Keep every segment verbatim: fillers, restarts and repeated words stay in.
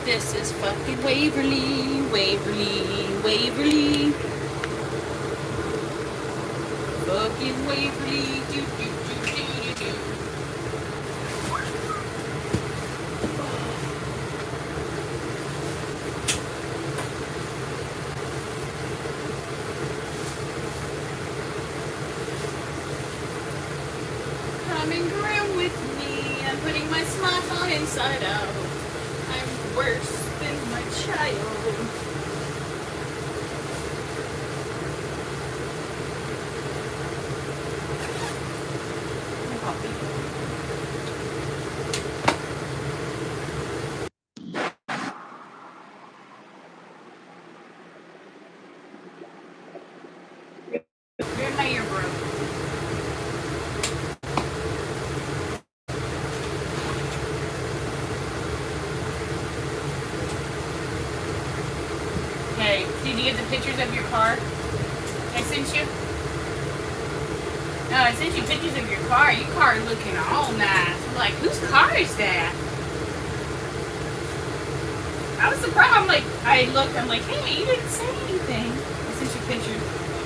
This is fucking Waverly, Waverly, Waverly. Fucking Waverly, do do do do do do. Come and groom with me. I'm putting my smartphone inside out. I'm worse than my child. You're my ear, bro. Hey, did you get the pictures of your car? I sent you? No, I sent you pictures of your car. Your car is looking all nice. I'm like, whose car is that? I was surprised. I'm like, I looked, I'm like, hey, you didn't say anything. I sent you pictures.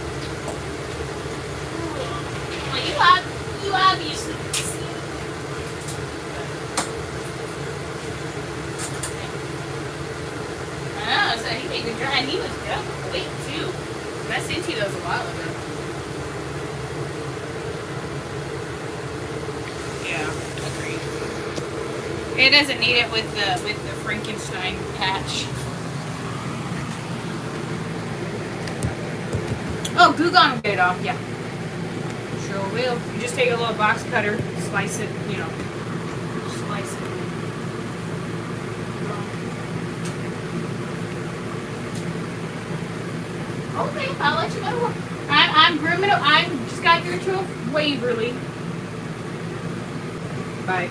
Well, you, ob you obviously didn't see it. I know, so he made good drive. And he was done quick, too. I sent you those a while ago. Yeah, agreed. It doesn't need it with the with the Frankenstein patch. Oh, Gugon will get it off, yeah. Sure will. You just take a little box cutter, slice it, you know, slice it. Okay, I'll let you know. I'm, I'm grooming it. I just got here to Waverly. Bye.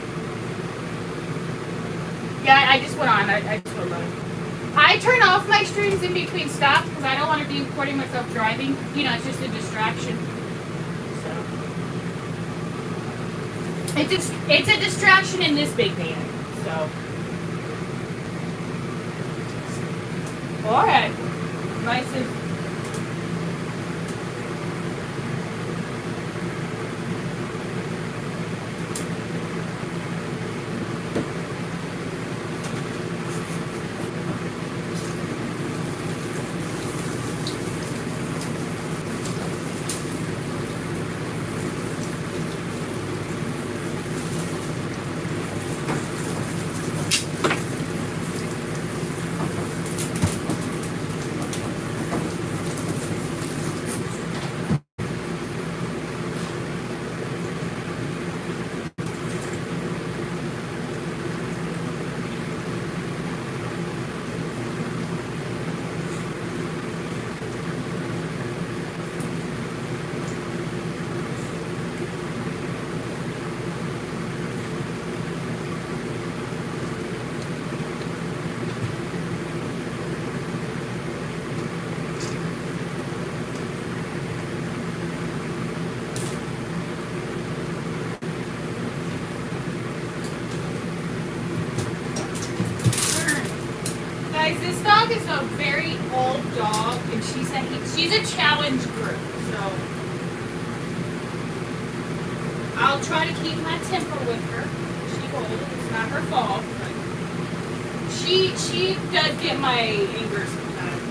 Yeah, I, I just went on. I, I just went on. I turn off my streams in between stops because I don't want to be recording myself driving. You know, it's just a distraction. So it's just, it's a distraction in this big van. So all right, nice and. This dog is a very old dog, and she's a she's a challenge group. So I'll try to keep my temper with her. She's old; it's not her fault. But she she does get my anger sometimes.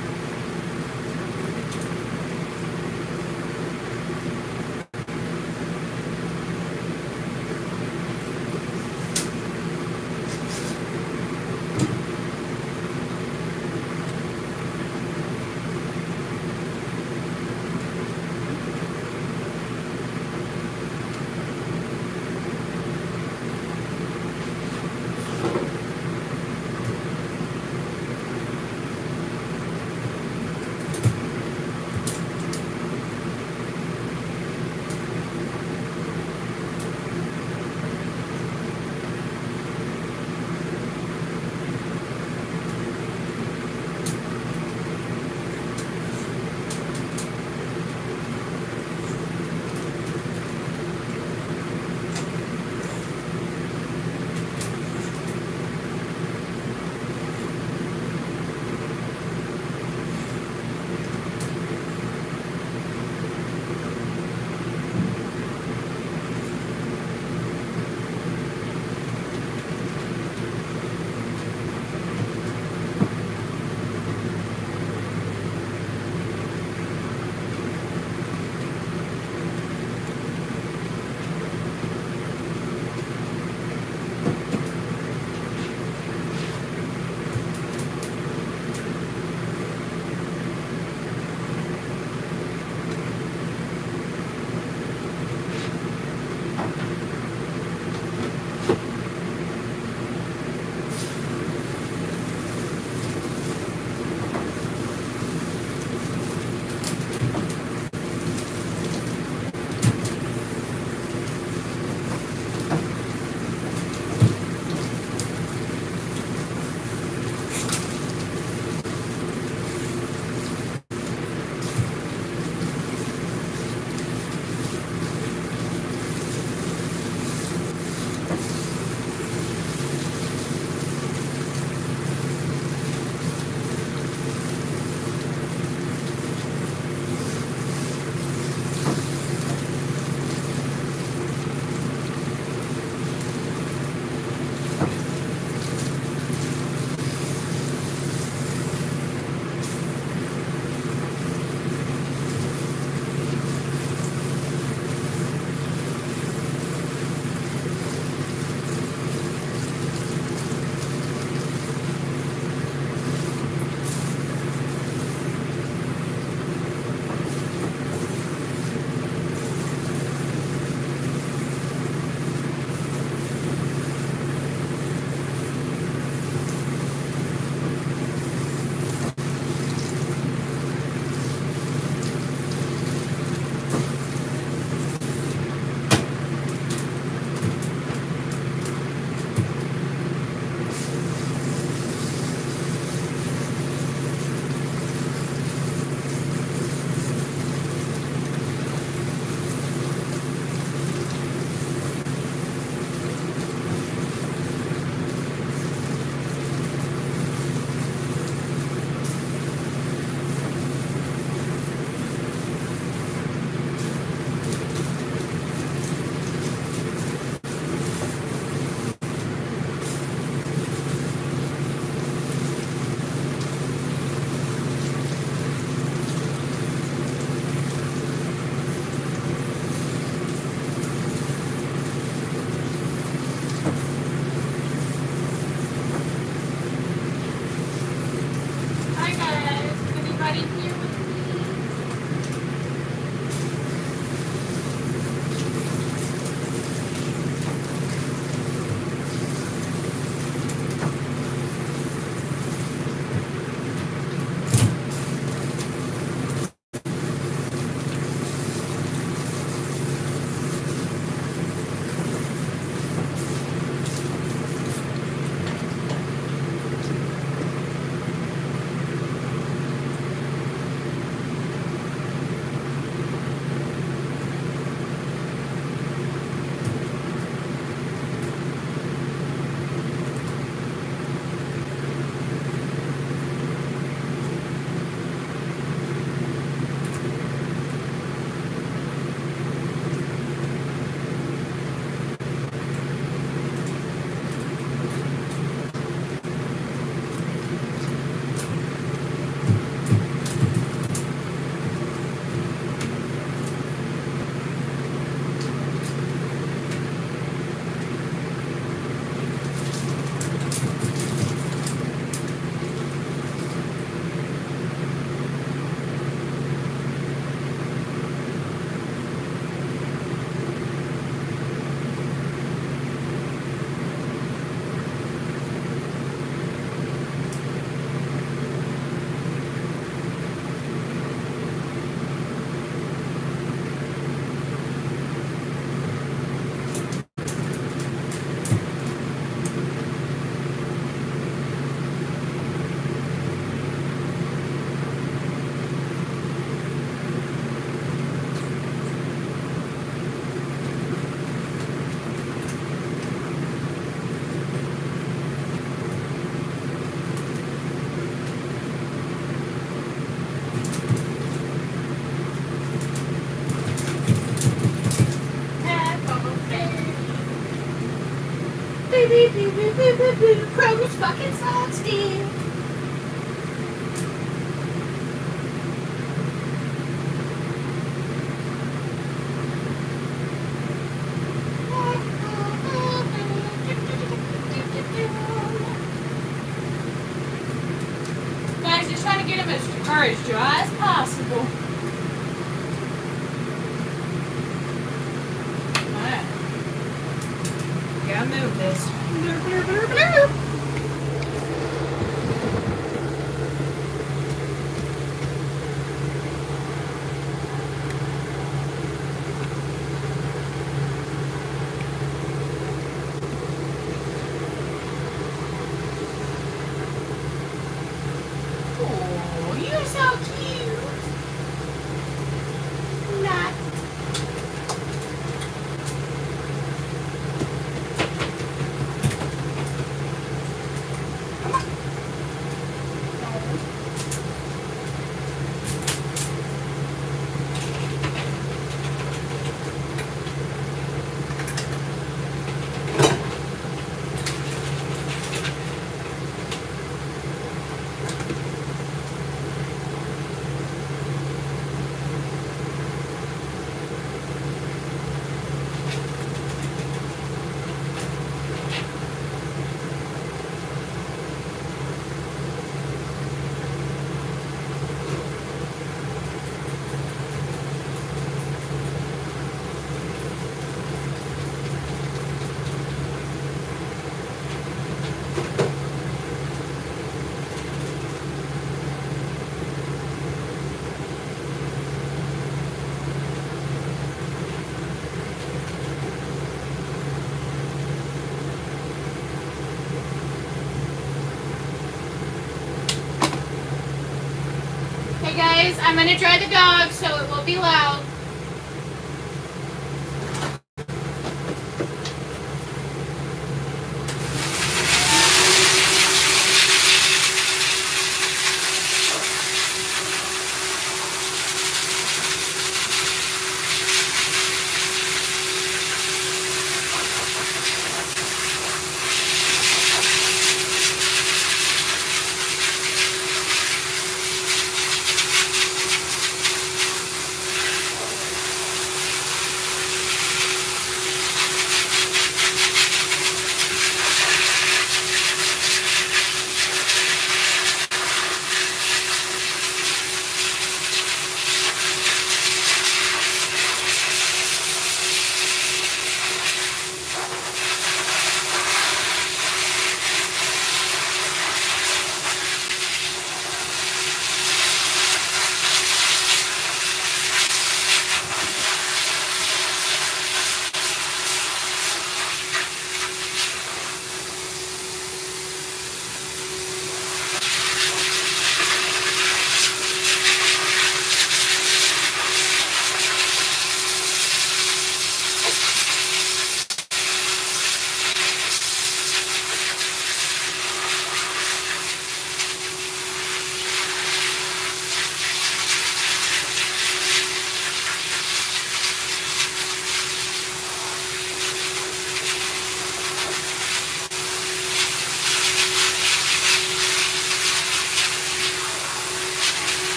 Kroger's fucking sucks, dude. Guys, just trying to get him as, or as dry as possible. Alright. Gotta move this. Oh, you're so cute. Not. Come on. Hey guys, I'm gonna dry the dog, so it will be loud.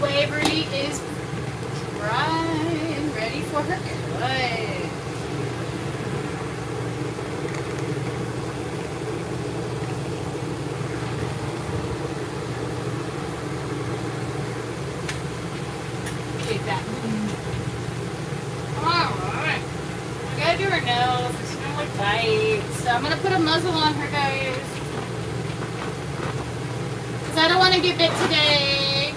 Waverly is dry and ready for her cut. Take that. Alright. I gotta do her nails. It's gonna look tight. So I'm gonna put a muzzle on her, guys. Because I don't want to get bit today.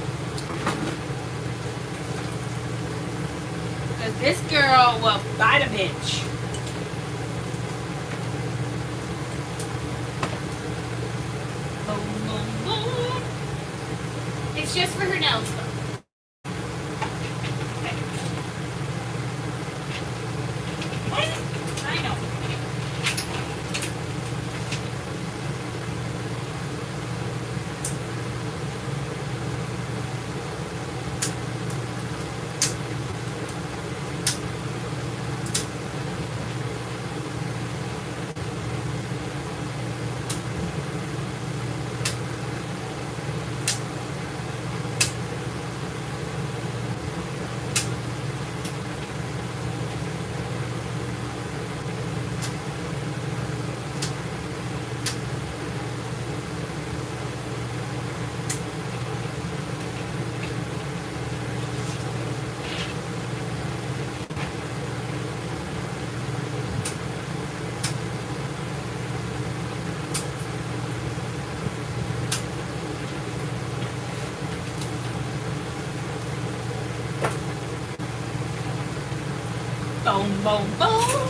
Because this girl will bite a bitch. Boom, boom, boom. It's just for her nails, though. I know. Boom, boom, boom.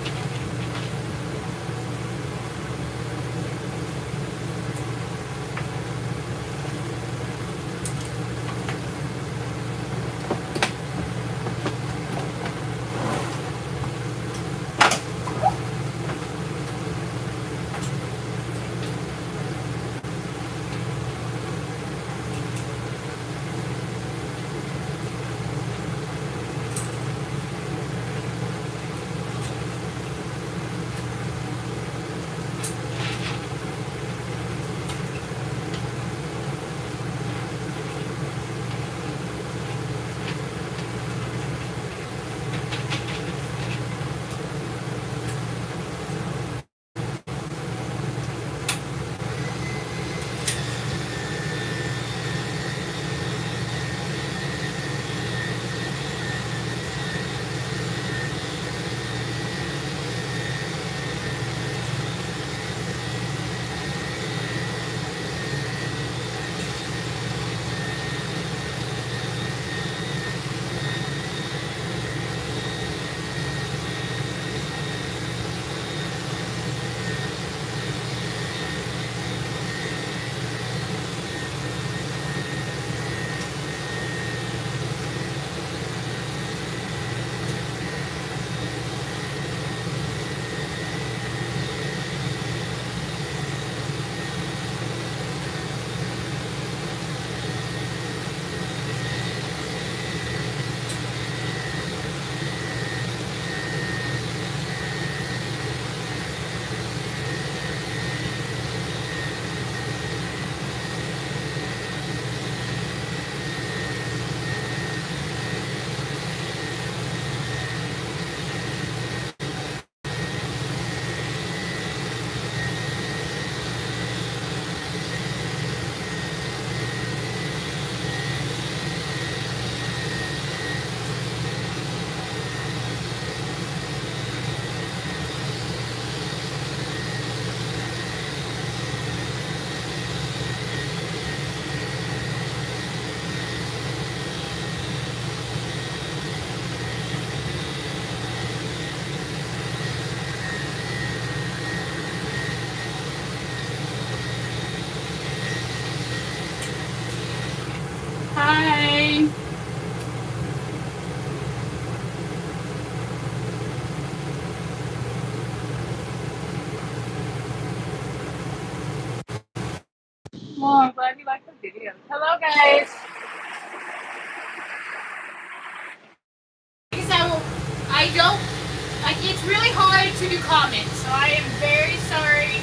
Hi. Well, I'm glad you liked the video. Hello, guys. Because I will, I don't, like, it's really hard to do comments, so I am very sorry.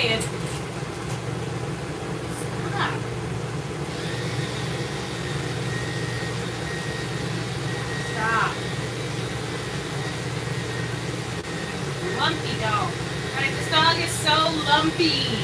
ahead. Stop. Stop. Lumpy dog. Right, this dog is so lumpy.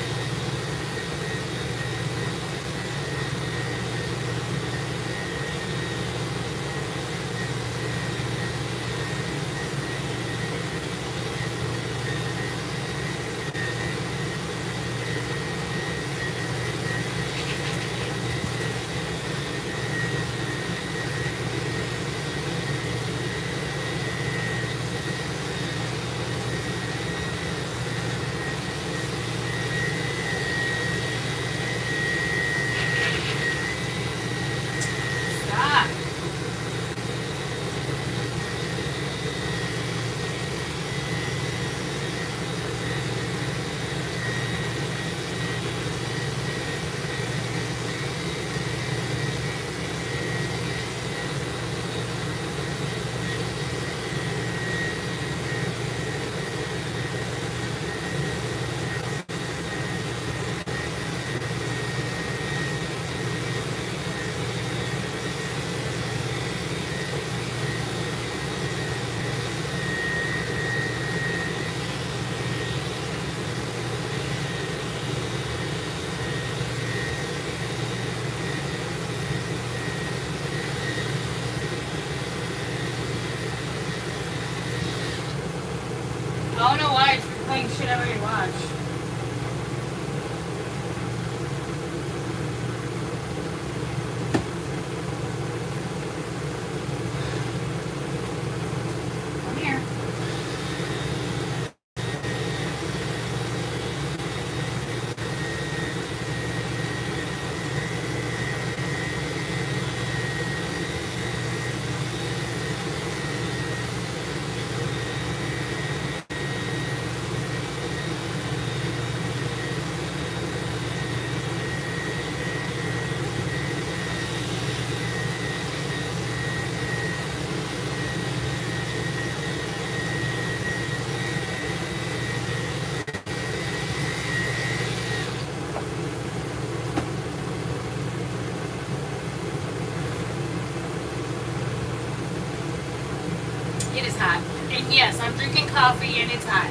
I don't know why it's playing shit I already watched. Come here. It is hot. And yes, I'm drinking coffee and it's hot.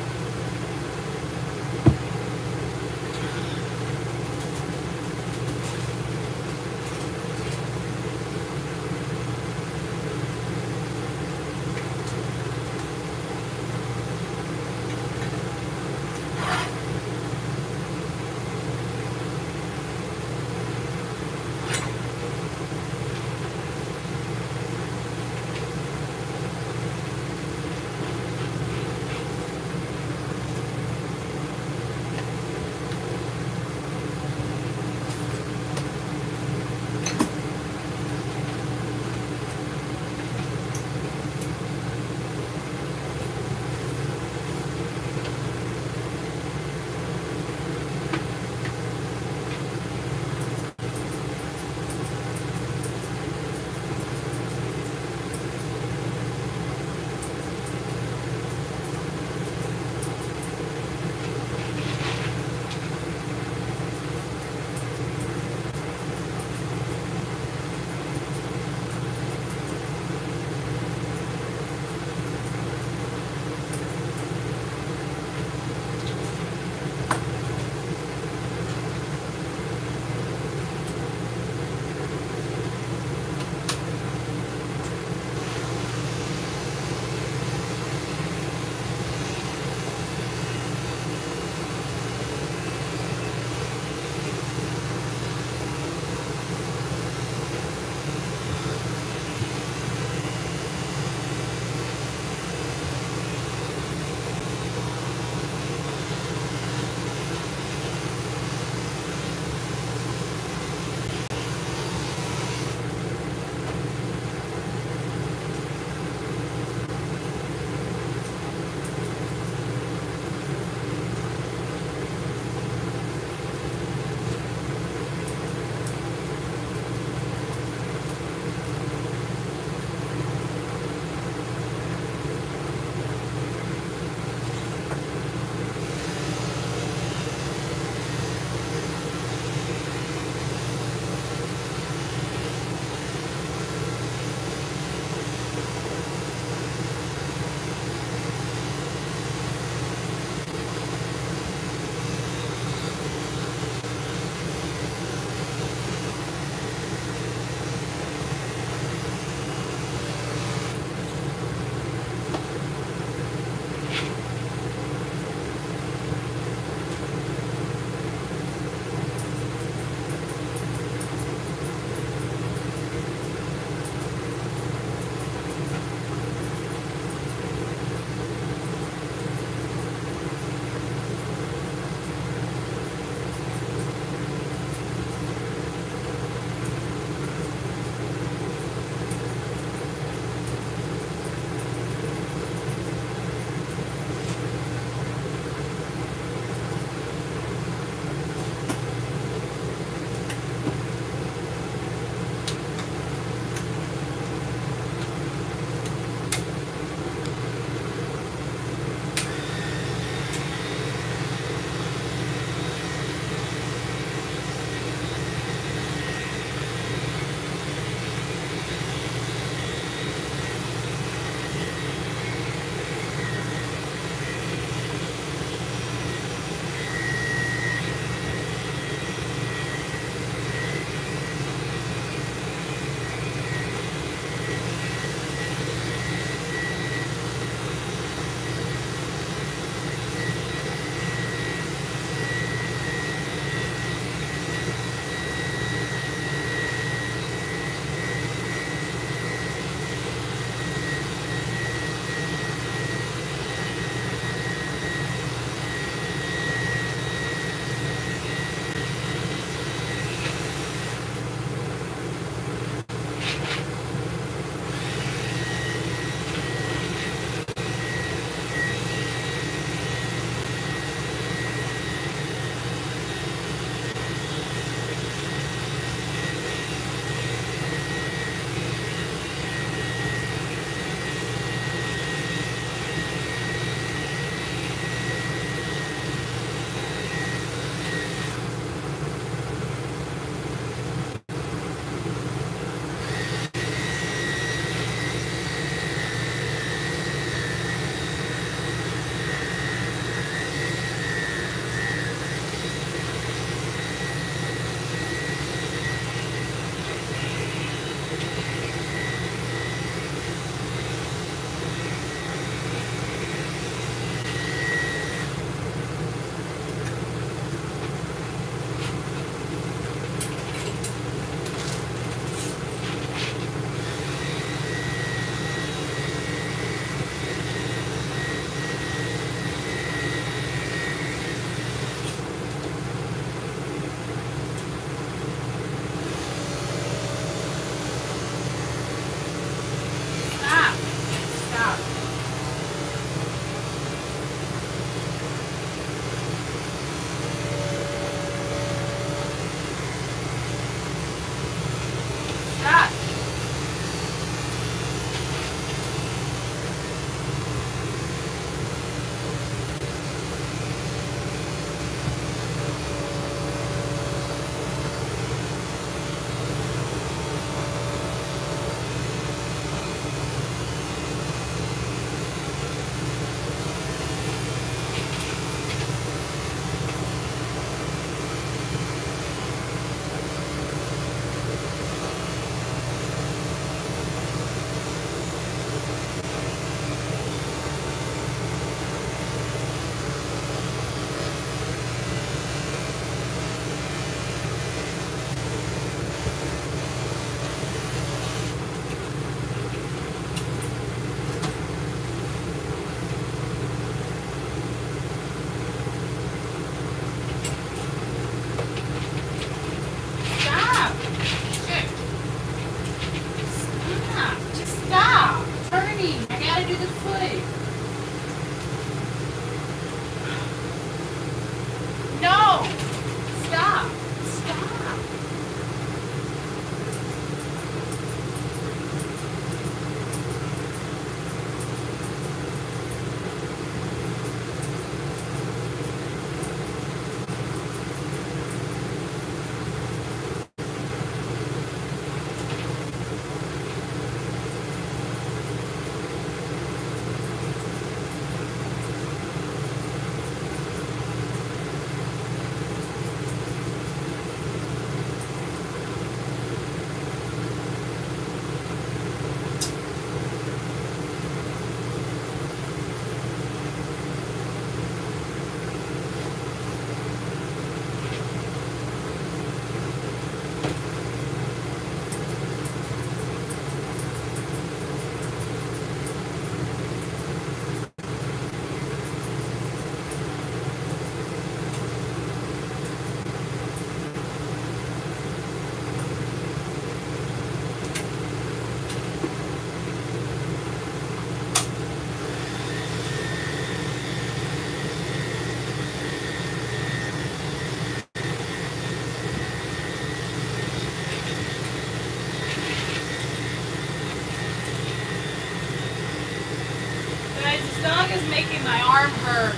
making my arm hurt.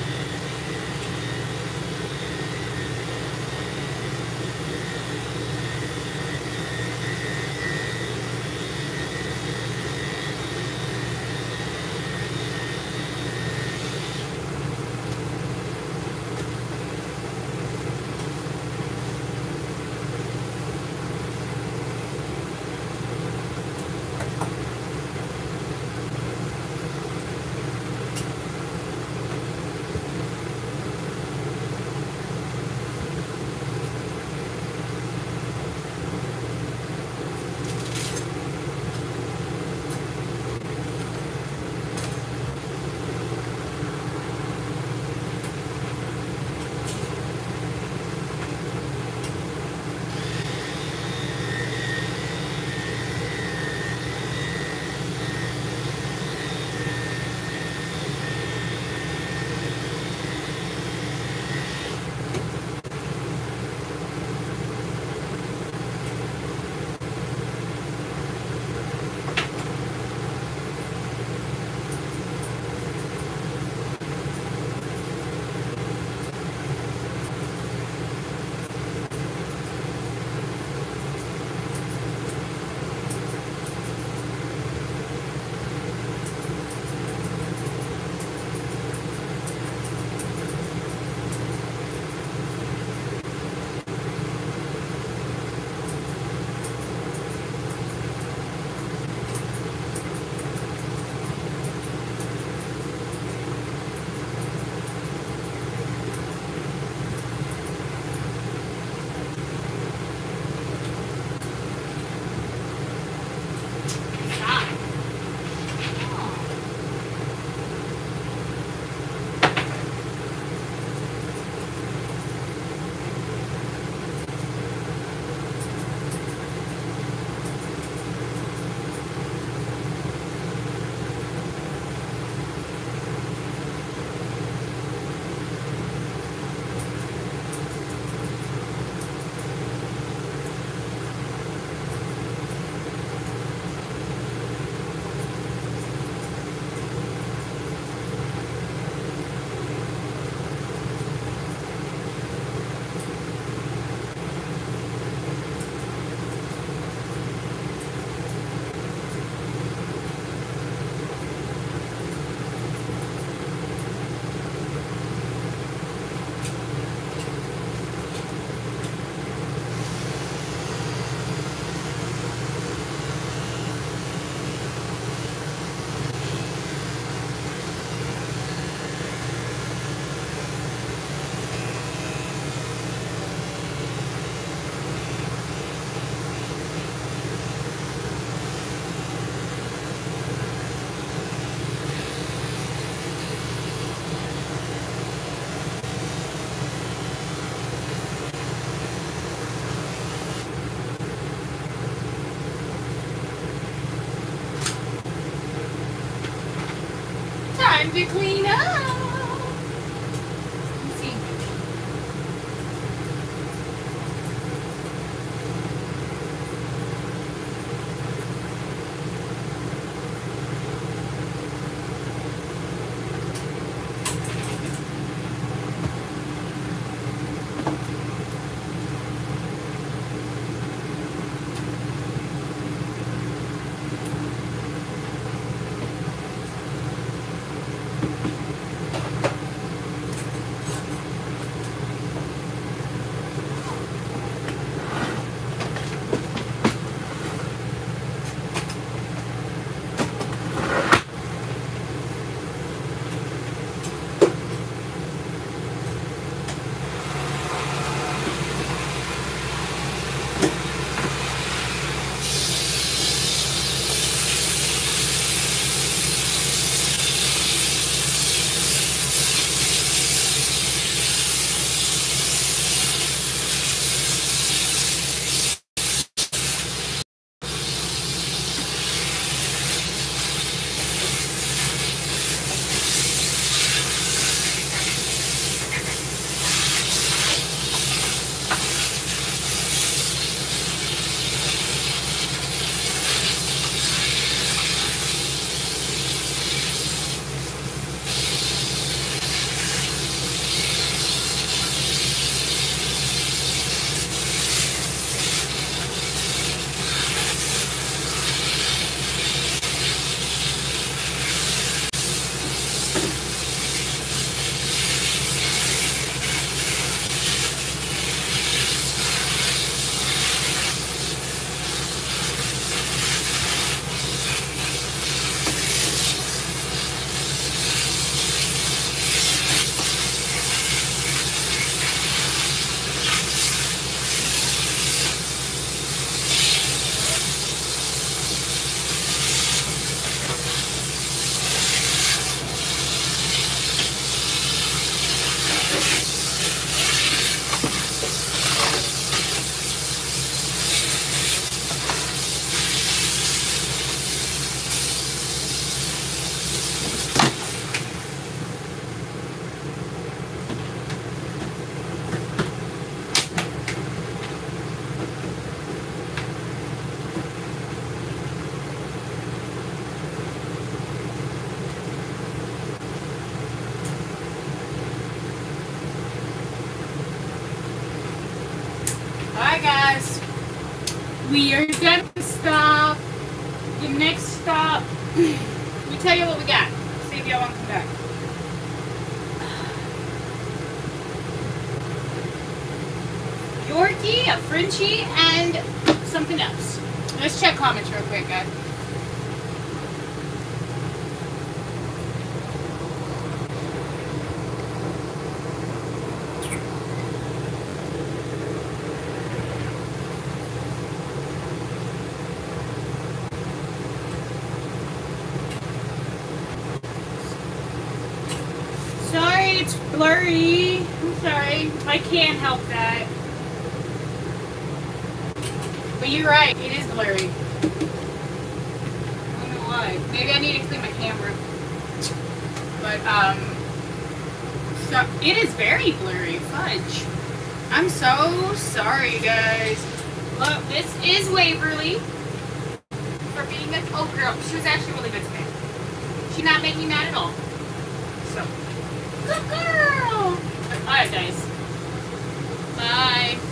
Time to clean up. Let's see. Alright, guys. We are gonna stop. The next stop. Let me tell you what we got. See if y'all want to come back. Yorkie, a Frenchie, and something else. Let's check comments real quick, guys. Sorry, it's blurry. I'm sorry. I can't help that. But you're right, it is blurry. I don't know why. Maybe I need to clean my camera. But, um, so, it is very blurry. Fudge. I'm so sorry, guys. Look, this is Waverly. For being a, oh girl, she was actually really good today. She's not making me mad at all. So, good girl. Alright, guys. Bye.